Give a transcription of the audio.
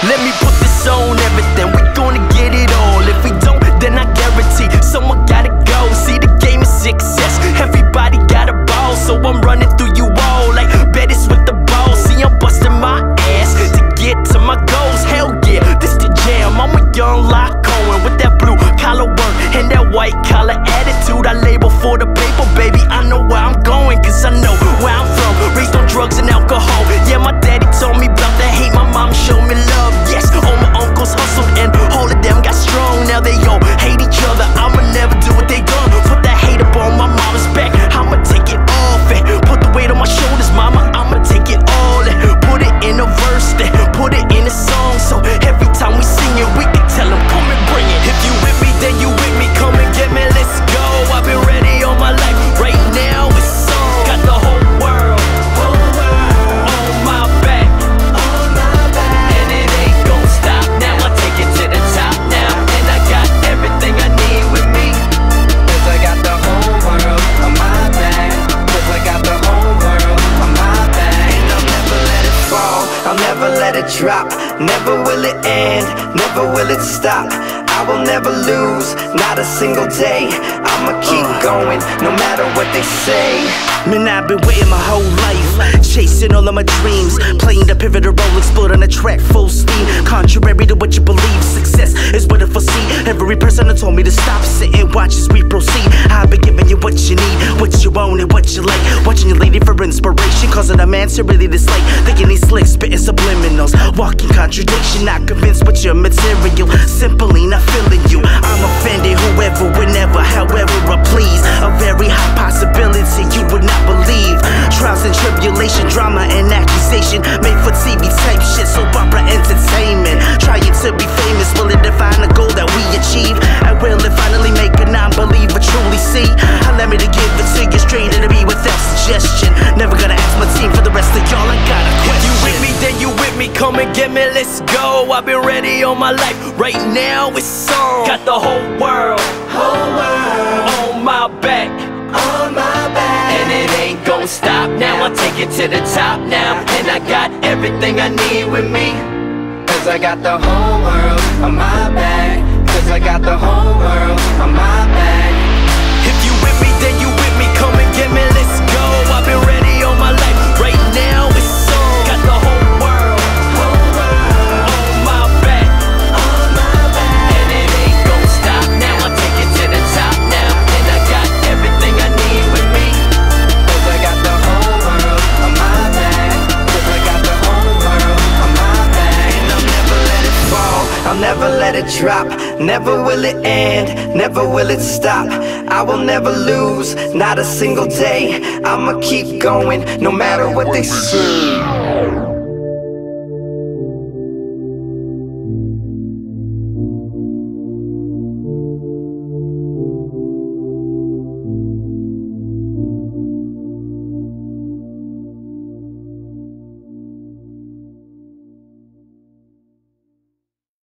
Let me put this on everything, we gonna get it all. If we don't, then I guarantee someone gotta go. See, the game is success, everybody got a ball, so I'm running through you all like Bettis with the ball. See, I'm busting my ass to get to my goals. Hell yeah, this the jam. I'm a young Lock Cohen with that blue collar work and that white collar attitude. I label for the paper, baby. I know where I'm going, cause I know where I'm from. Raised on drugs and alcohol. Yeah, my daddy told me about the hate, my mom showed me love. Yes, all my uncles hustled and all of them got strong. Now they all hate each other. I'ma never do what they done. Put that hate up on my mama's back. I'ma take it off and put the weight on my shoulders, mama. I'ma take it all and put it in a verse, then put it in a song. So every time we sing it, we can tell them, come and bring it. If you with me, then you with me. Come and get me, let's go. I've been ready all my life. Right now it's on. Got the whole world on my back, and it ain't gon' stop. Now I take it to the top now, and I got everything I need with me. Cause I got the whole world on my back. Cause I got the whole world on my back. And I'll never let it fall, I'll never let it drop. Never will it end, never will it stop. I will never lose, not a single day. I'ma keep going, no matter what they say. Man, I've been waiting my whole life, chasing all of my dreams, playing the pivotal role, explode on the track full steam. Contrary to what you believe, success is what I foresee. Every person that told me to stop, sit and watch as we proceed. I've been giving you what you need, what you want and what you like. Watching you lady for inspiration, causing a man to really dislike. Thinking he's slick, spitting subliminals, walking contradiction. Not convinced with your material, simply not feeling you. I'm offended, whoever, whenever, however I please. A very high possibility you would not believe. Trials and tribulation, drama and accusation, made for TV type shit, soap opera entertainment. Trying to be famous, will it define the goal that we achieve? And will it finally make a non-believer truly see? Allow me to give it to you straight to be without suggestion. Never gonna ask my team for the rest of y'all, I got a question. If you with me, then you with me. Come and get me, let's go. I've been ready all my life. Right now it's on. Got the whole world on my back, and it ain't gon' stop. Now I take it to the top now, and I got everything I need with me. Cause I got the whole world on my back. Cause I got the whole world on my back. If you with me, then you with me. Come and get me, let's go. I've been ready all my life. Right now it's on. Got the whole world on my back, and it ain't gon' stop. Now I take it to the top now, and I got everything I need with me. Cause I got the whole world on my back. Cause I got the whole world on my back. And I'll never let it fall, I'll never let it drop. Never will it end, never will it stop. I will never lose, not a single day. I'ma keep going, no matter what they say.